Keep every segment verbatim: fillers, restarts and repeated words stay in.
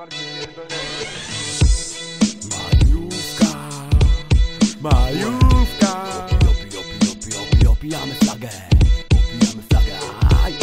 Majówka, majówka. Opi, opi, opi, opi, opijamy flagę. Opijamy flagę. Aj.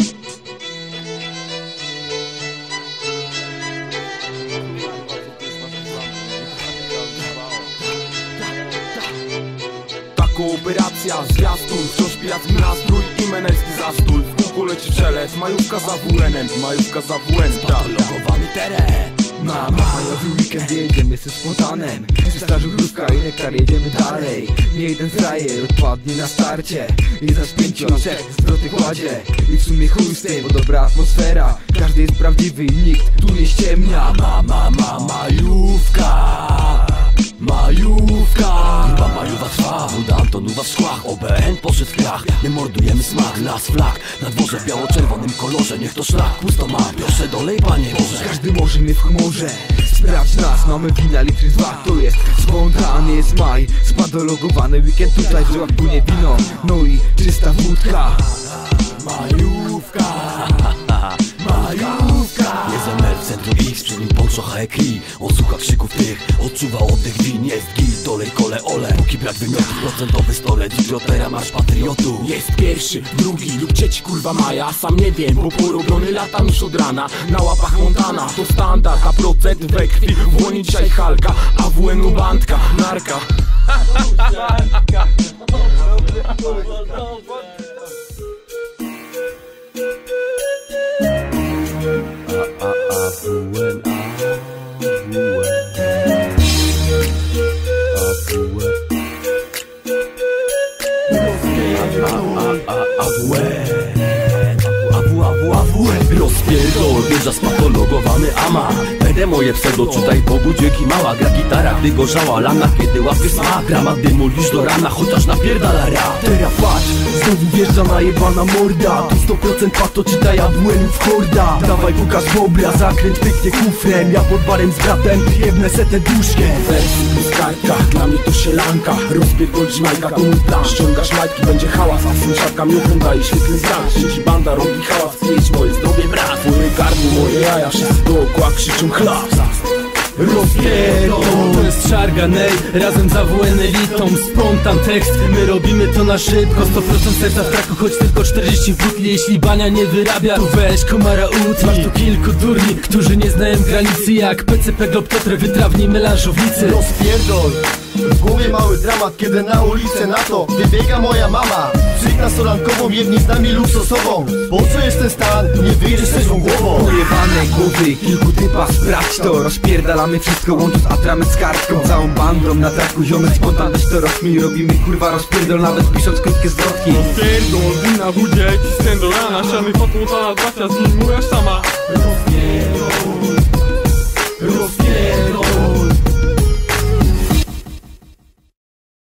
Kooperacja, zwiastun, wciąż pijacki nastrój i menelski zastój. W kółku leci szelest, majówka za W N-em, majówka za W N, patologowany teren. Mama, majowy weekend, jedziemy ze spontanem. Czysta żubrówka i nektar, jedziemy dalej. Nie jeden frajer odpadnie na starcie i za pięcioczek zwroty kładzie. I w sumie chuj z tym, bo dobra atmosfera. Każdy jest prawdziwy i nikt tu nie ściemnia. Mama, ma, majówka, majówka. Chyba majowa trwa, woda Antonowa w szkłach. O B N poszedł w piach, my mordujemy smak. Las flag, na dworze w biało-czerwonym kolorze. Niech to szlak, pusto ma, proszę dolej panie Boże. Każdy może mnie w chmurze, sprawdź nas, mamy wina litry dwa. To jest spontany, jest maj, spadologowany weekend. Tutaj w żyłach płynie wino, no i czysta wódka. Majówka, majówka. Jest M L w centrum X, przy nim Poncho Haekri. On słucha krzyków tych, odczuwa oddech win. Jest git, dolej kole ole, póki brak wymiotów. Procentowy stolet, idiotera, marsz patriotu. Jest pierwszy, drugi lub trzeci kurwa maja. Sam nie wiem, bo porobiony latam już od rana. Na łapach Montana, to standard. A procent we krwi, w łonie dzisiaj Halka. A W N-u bandka, narka. Rozpierdol, wjeżdża spatologowany ama. Będę moje pseudo, czytaj Bogu dzięki mała. Gra gitara, gdy gorzała lana, kiedy łapy smak. Grama dymu lisz do rana, chociaż napierdala rap. Teraz patrz, znowu wjeżdża najebana morda. Tu sto procent pato, czytaj A W N w horda. Dawaj pokaż bobra, zakręt pyknie kufrem. Ja pod barem z bratem, jebnę se tę duszkę. Wersy plus kartka, dla mnie to sielanka. Rozpierdol Majka, to mój plan. Ściągasz majtki, będzie hałas, a sąsiadka mi daje świetny znak. Siedzi banda, robi hałas, zjeść moje zdrowie brat. Twoje gardło, moje jaja, wszyscy dookoła krzyczą chlap. Rozpierdol. To jest szargan, ej, razem za W N elitą. Spontan tekst, my robimy to na szybko. Sto procent serca w traku, choć tylko czterdzieści w butli. Jeśli bania nie wyrabia, to weź komara utli. Masz tu kilku durni, którzy nie znają granicy. Jak P C P, Globtrotter, wytrawni melanżownicy. Rozpierdol. W głowie mały dramat, kiedy na ulicę na to wybiega moja mama. Przyjdź na solankową, jedni z nami luksusową. Po co jest ten stan? Nie wyjdziesz z tą głową. Pojebane głowy, kilku typa, sprawdź to. Rozpierdalamy wszystko, łącząc atrament z kartką. Całą bandą na traku, ziomek spontan, weź to rozkmin. Robimy kurwa rozpierdol, nawet pisząc krótkie zwrotki. Rozpierdol, wina w udzie, cisnę do rana. Siany fotmutana, bracia z nim moja sama.